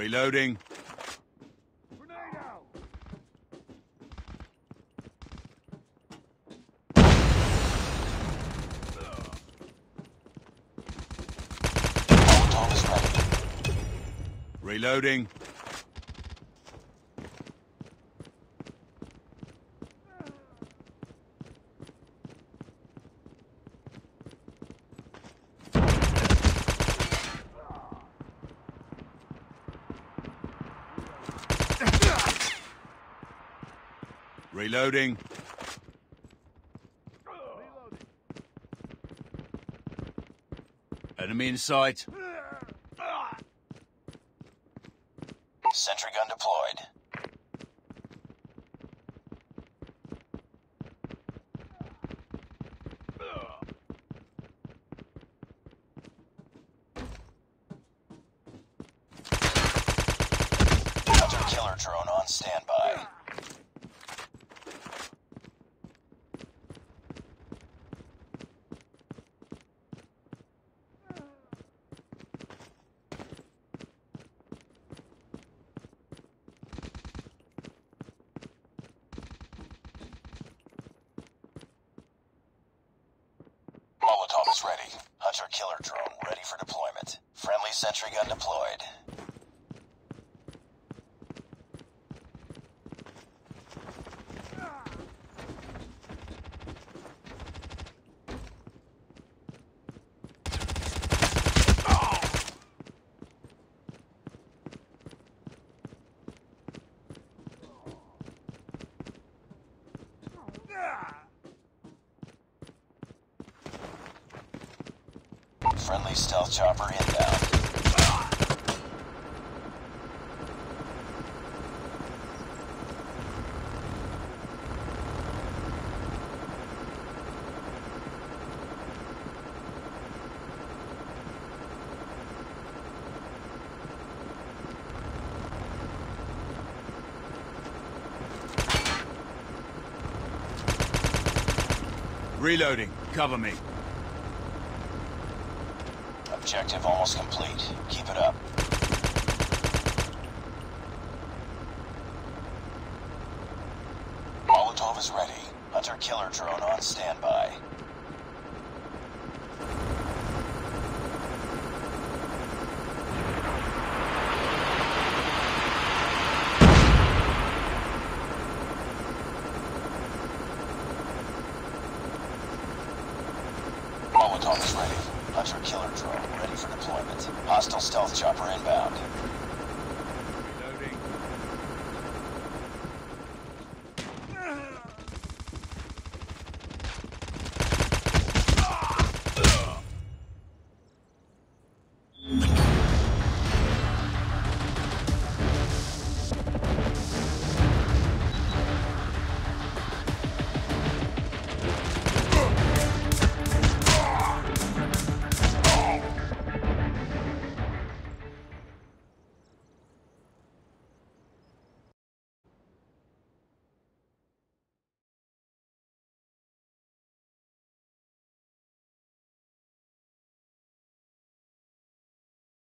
Reloading. Molotov is ready. Reloading. Reloading. Enemy in sight. Sentry gun deployed. Hunter-killer drone on standby. Molotov is ready. Hunter-killer drone ready for deployment. Friendly sentry gun deployed. Friendly stealth chopper inbound. Reloading. Cover me. Objective almost complete. Keep it up. Molotov is ready. Hunter-killer drone on standby. Molotov is ready. Hunter-killer drone ready for deployment. Hostile stealth chopper inbound.